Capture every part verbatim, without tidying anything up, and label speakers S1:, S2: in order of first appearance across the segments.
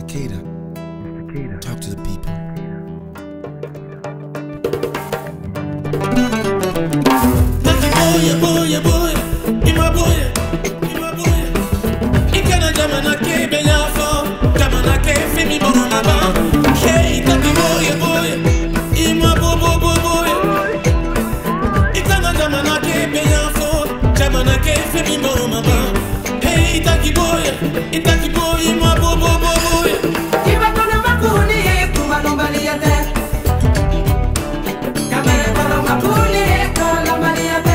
S1: Cicada. Talk to the people.
S2: Boy, boy, boy, ima boy, ima boy. Ikana jamana ke benyafo, jamana ke fimi borona ba. Hey, taki boy, boy, ima bo bo bo boy. Ikana jamana ke benyafo, jamana ke fimi borona ba. Hey, taki boy, itaki boy, ima bo bo bo boy.
S3: Iba kono makuni, kuma nombali yate. Kamera kono makuni, kono nombali yate.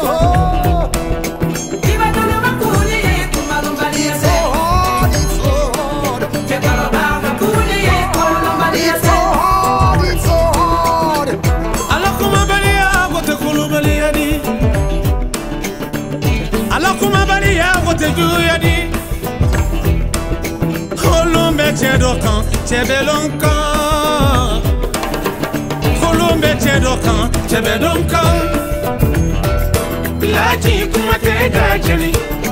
S2: Chedokan, chebelonkan. Kolombe chedokan, chebelonkan. Laji kumate gajeni.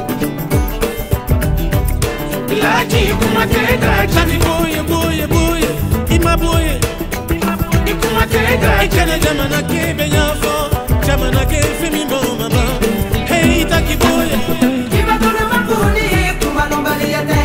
S2: Laji kumate gajeni. Boye boye boye, ima boye. Ikumate gajeni. Ikene jamana ke benyafo, jamana ke fimi mama. Hey taki boye.
S3: Iba kono makuni, kuma nombali yate.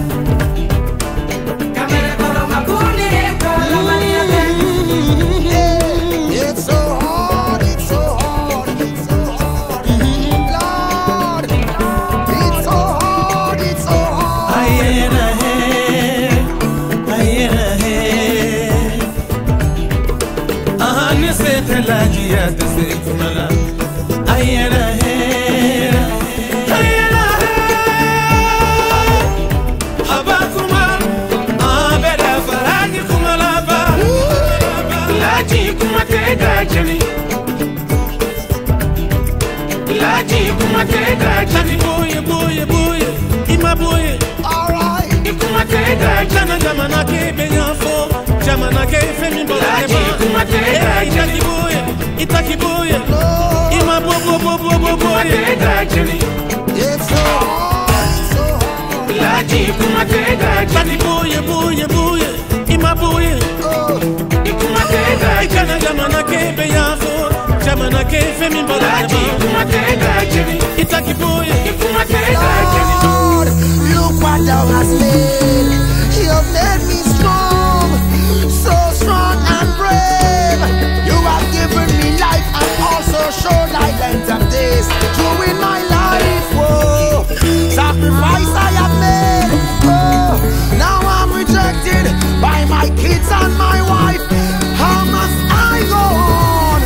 S3: Laji
S2: boye boye boye, ima boye.
S3: Alright.
S2: Ikumate gajana jamana ke benyafo, jamana ke femi borona ba. Hey, itaki boye, itaki boye. Ima bo bo bo bo bo boye.
S3: It's so hard, it's so hard.
S2: Laji ikumate gajana boye boye boye, ima boye. Ikumate gajana ikana jamana ke benyafo, jamana ke femi borona ba. Itaki boye, ikumate gajana.
S3: Lord, look what thou hast made. You have made me strong, so strong and brave. You have given me life and also showed thy length of days. True in my life, whoa. Sacrifice I have made, oh. Now I'm rejected by my kids and my wife. How must I go on?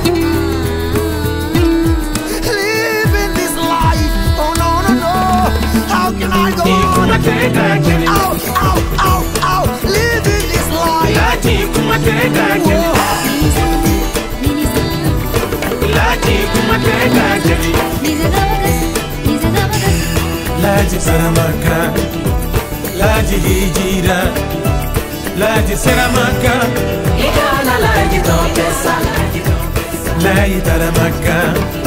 S3: Living this life, oh no, no, no. How can I go on? Ow, ow, ow, ow. Living this life.
S2: Laji kumate gajana. Laji kumate gajana. Laji saramaka, Laji hijira, Laji saramaka.
S3: Ikana laji topesa,
S2: Laji taramaka,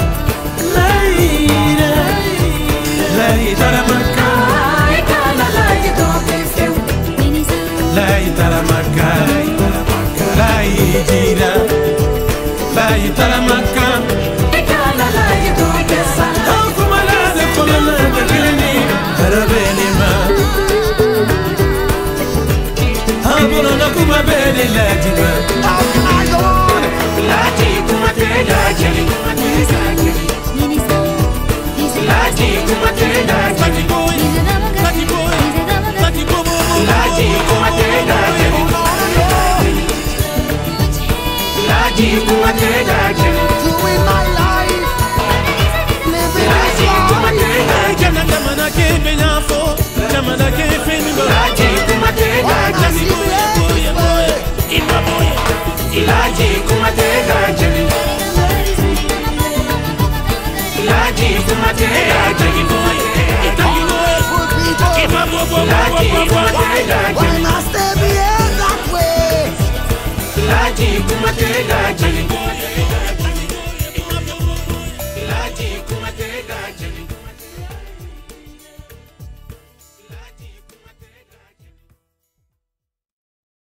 S2: Laji, Laji taramaka.
S3: Ikana laji topesa,
S2: Laji taramaka, Laji hijira, Laji taramaka.
S3: Ikana laji topesa.
S2: Akumalade kumalade kilini, harabenima. Abulona kumabeni lajima.
S3: How can I go on?
S2: Laji kumate gajani. Laji kumate gajani. Laji boy, Laji boy, Laji kumate gajani. Laji kumate gajani.
S3: Doing my life, living
S2: Laji
S3: this
S2: kumate
S3: life.
S2: gajani. Jamana ke benyafo, jamana ke femi bo. Laji kumate gajani. Boy, boy, ima boy. Laji kumate gajani. Laji kumate gajani boy. Itaki boy. Ima bo bo bo bo bo bo.
S3: Why must they behave that way?
S2: Laji kumate gajani boy.